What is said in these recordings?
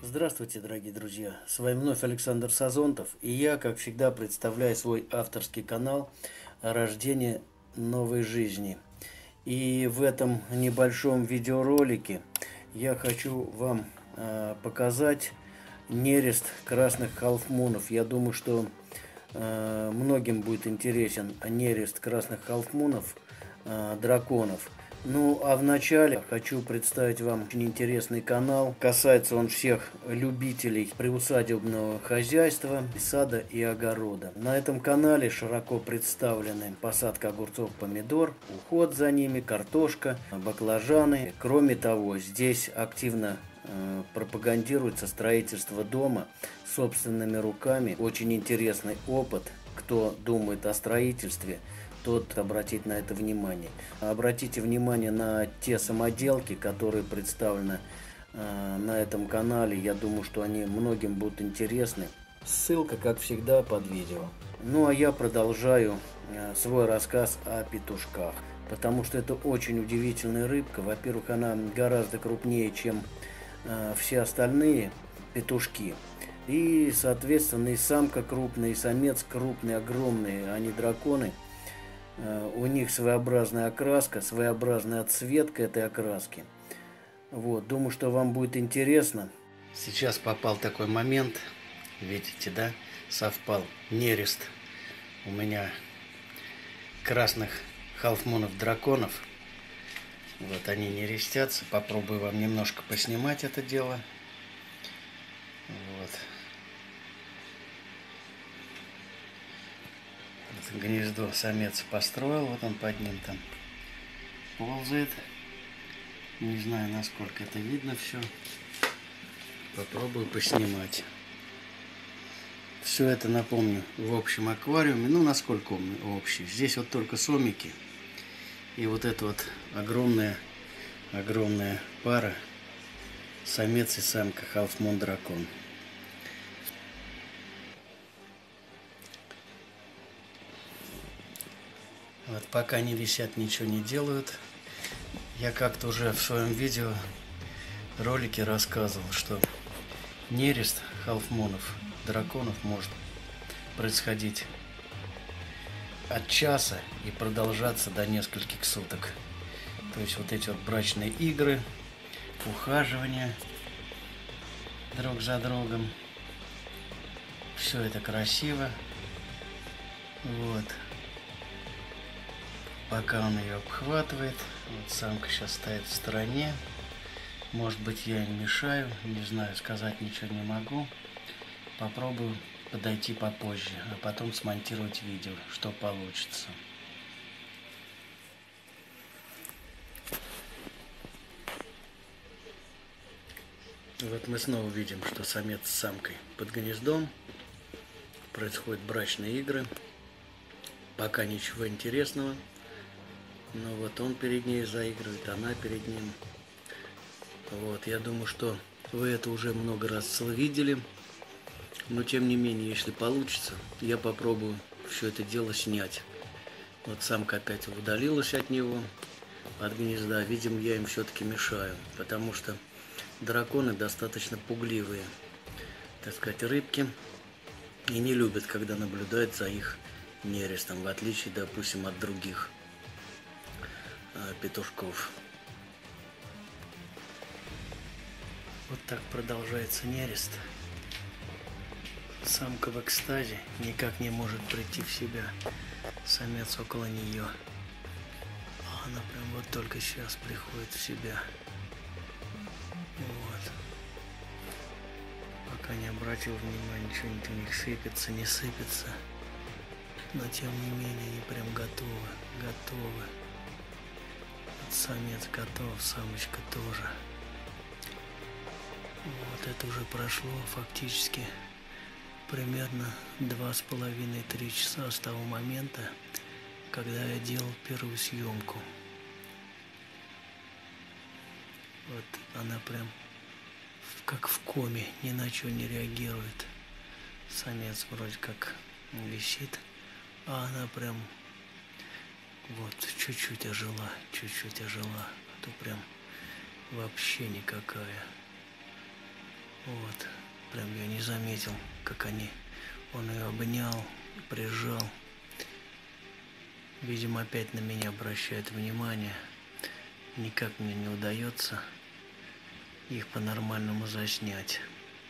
Здравствуйте, дорогие друзья! С вами вновь Александр Сазонтов, и я, как всегда, представляю свой авторский канал «Рождение новой жизни». И в этом небольшом видеоролике я хочу вам показать нерест красных халфмунов. Я думаю, что многим будет интересен нерест красных халфмунов, драконов. Ну, а вначале хочу представить вам очень интересный канал. Касается он всех любителей приусадебного хозяйства, сада и огорода. На этом канале широко представлены посадка огурцов, помидор, уход за ними, картошка, баклажаны. Кроме того, здесь активно пропагандируется строительство дома собственными руками. Очень интересный опыт. Кто думает о строительстве, тот обратит на это внимание. Обратите внимание на те самоделки, которые представлены на этом канале. Я думаю, что они многим будут интересны. Ссылка, как всегда, под видео. Ну а я продолжаю свой рассказ о петушках, потому что это очень удивительная рыбка. Во-первых, она гораздо крупнее, чем все остальные петушки. И, соответственно, и самка крупная, и самец крупный, огромные, они драконы. У них своеобразная окраска, своеобразная отсветка этой окраски. Вот, думаю, что вам будет интересно. Сейчас попал такой момент, видите, да, совпал нерест у меня красных халфмунов драконов. Вот они нерестятся. Попробую вам немножко поснимать это дело. Вот. Это гнездо самец построил, вот он под ним там ползает. Не знаю, насколько это видно все. Попробую поснимать. Все это, напомню, в общем аквариуме. Ну, насколько общий. Здесь вот только сомики. И вот эта вот огромная пара. Самец и самка халфмун дракон. Вот пока они висят, ничего не делают. Я как-то уже в своем видео ролике рассказывал, что нерест халфмунов драконов может происходить от часа и продолжаться до нескольких суток. То есть вот эти вот брачные игры, ухаживание друг за другом, все это красиво. Вот. Пока он ее обхватывает, вот самка сейчас стоит в стороне. Может быть, я им мешаю, не знаю, сказать ничего не могу. Попробую подойти попозже, а потом смонтировать видео, что получится. Вот мы снова видим, что самец с самкой под гнездом. Происходят брачные игры. Пока ничего интересного. Но вот он перед ней заигрывает, она перед ним. Вот, я думаю, что вы это уже много раз видели. Но тем не менее, если получится, я попробую все это дело снять. Вот самка опять удалилась от него, от гнезда. Видимо, я им все-таки мешаю, потому что драконы достаточно пугливые, так сказать, рыбки. И не любят, когда наблюдают за их нерестом, в отличие, допустим, от других петушков. Вот так продолжается нерест. Самка в экстазе, никак не может прийти в себя. Самец около нее. Она прям вот только сейчас приходит в себя. Вот. Пока не обратил внимания, что-нибудь у них сыпется, не сыпется. Но тем не менее они прям готовы. Вот самец готов, самочка тоже. Вот это уже прошло фактически примерно 2,5-3 часа с того момента, когда я делал первую съемку. Вот она прям как в коме, ни на что не реагирует. Самец вроде как висит, а она прям вот чуть-чуть ожила, а то прям вообще никакая. Вот. Прям я не заметил, как он ее обнял, прижал. Видимо, опять на меня обращает внимание. Никак мне не удается их по-нормальному заснять.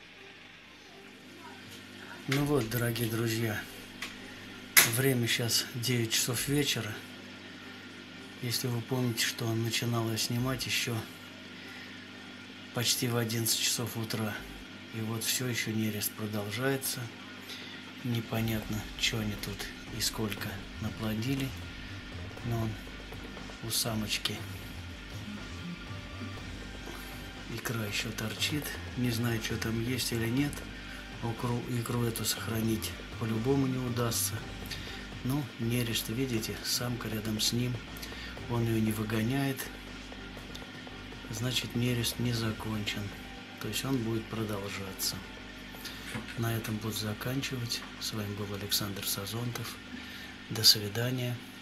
Ну вот, дорогие друзья, время сейчас 9 часов вечера. Если вы помните, что начинал я снимать еще почти в 11 часов утра. И вот все еще нерест продолжается. Непонятно, что они тут и сколько наплодили. Но он у самочки икра еще торчит. Не знаю, что там есть или нет. Икру эту сохранить по-любому не удастся. Ну, нерест, видите, самка рядом с ним. Он ее не выгоняет. Значит, нерест не закончен. То есть он будет продолжаться. На этом буду заканчивать. С вами был Александр Сазонтов. До свидания.